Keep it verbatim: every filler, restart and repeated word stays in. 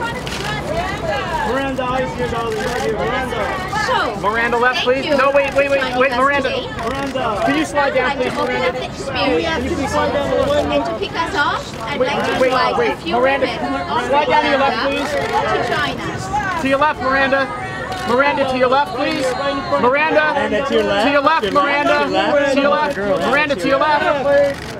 Miranda, eyes here, darling. Right here, Miranda. So, Miranda, left, please. No, wait, wait, wait, wait, Miranda. Miranda. Can you slide down, I'd like please, to open up Miranda? the experience. Can you please slide down a little? And to pick us off, I'd Wait, like to wait, invite wait. a few Miranda, women who are also slide down to your left, Miranda please. to join us. To your left, Miranda. Miranda, to your left, please. Miranda. Miranda, to your left. To your left, Miranda. To your left. Miranda, to your left.